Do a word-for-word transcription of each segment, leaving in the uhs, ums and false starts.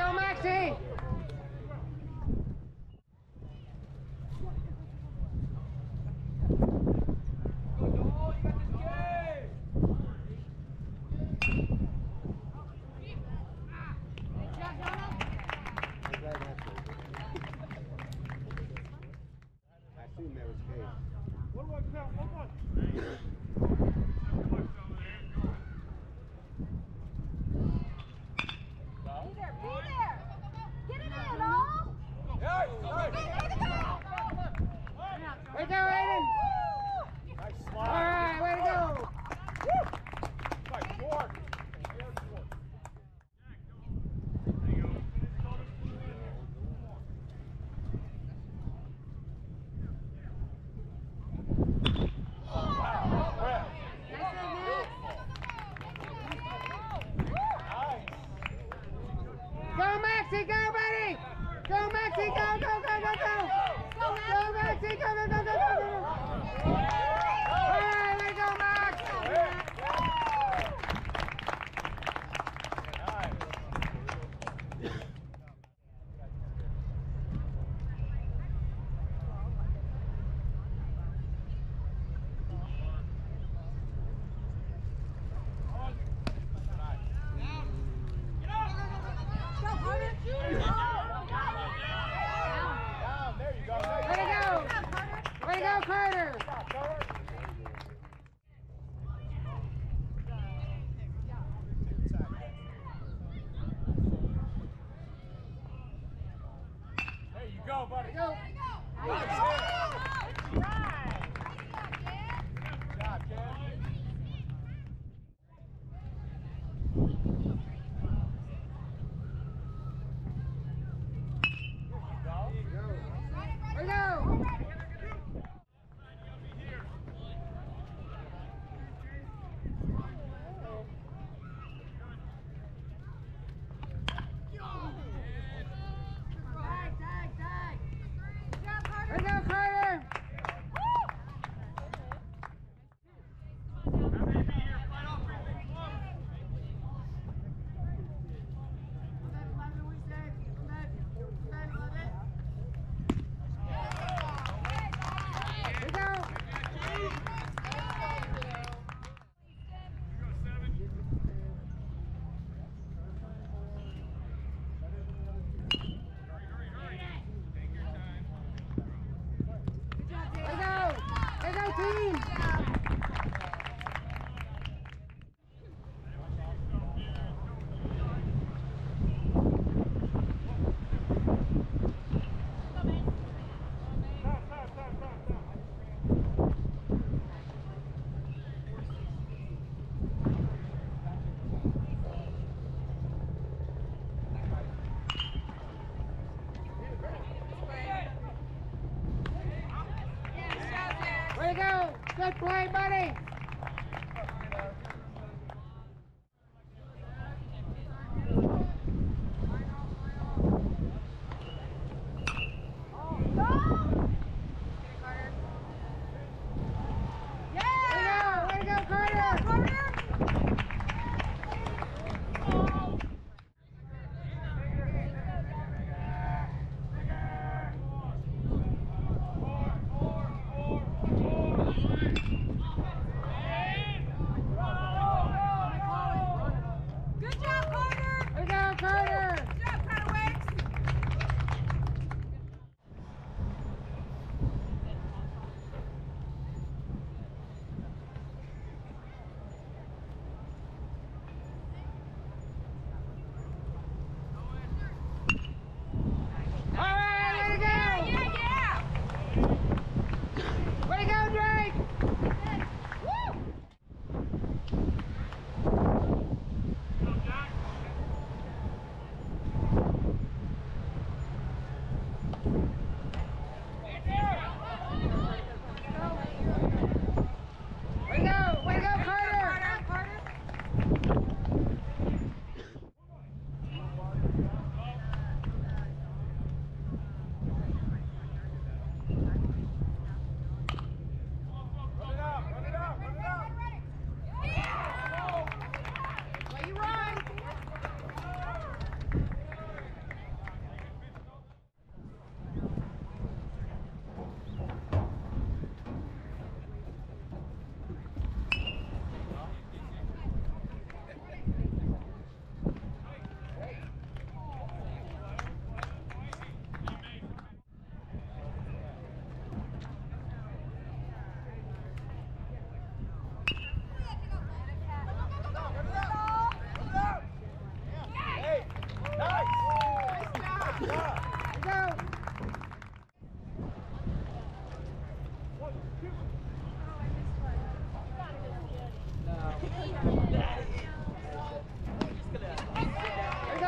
Maxie! Way to go, Aiden! Nice slide. All right, way to go! Nice work. Go, Maxie, go, buddy! Go, Maxie, go, go, go, go, go! Go, Maxie, go, go, go, go, go, go! All right, way to go, Max! Way to go, Carter! There you go, buddy. Go. Nice. Good job, kid. Way to go! Way to go, Carter!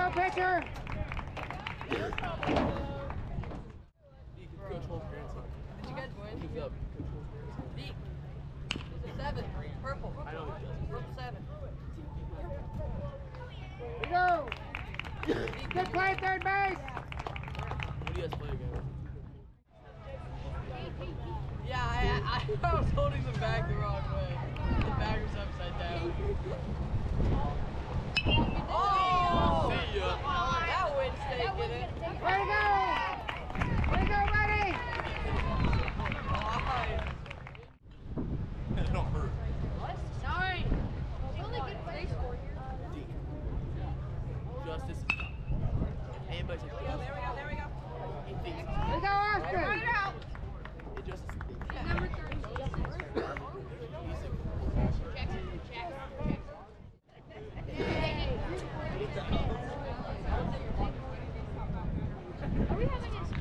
go, pitcher. Coach Holt's grandson. Did you guys win? He's up. Coach Holt's grandson. Deep. Seven. Purple. I know he does. Purple seven. We go. Good play, third base. What do you guys play again? Yeah, I, I, I was holding the bag the wrong way. The bag was upside down. Oh! See ya. That wind's taking it. Way to go. Way to go, buddy. Nice. It don't hurt. Sorry. The only good place for you. Justice. Anybody's like, There we go, there we go. he thinks Way to go, Austin. Run it out. it just Number thirty-six. Are we having a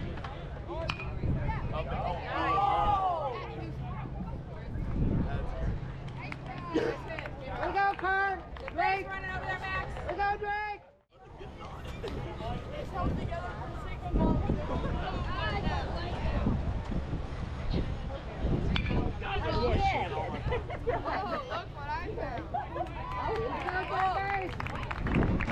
Way to go, Carl. Drake. Running over there, Max. Way to go, Drake. Let's hold together for the sake of ball. Oh, look what I found. Way to go, third base.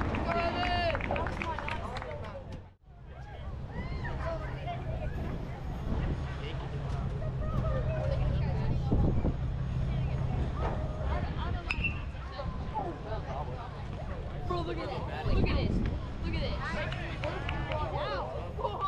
Bro, look at this. Look at this. Look at this. Wow.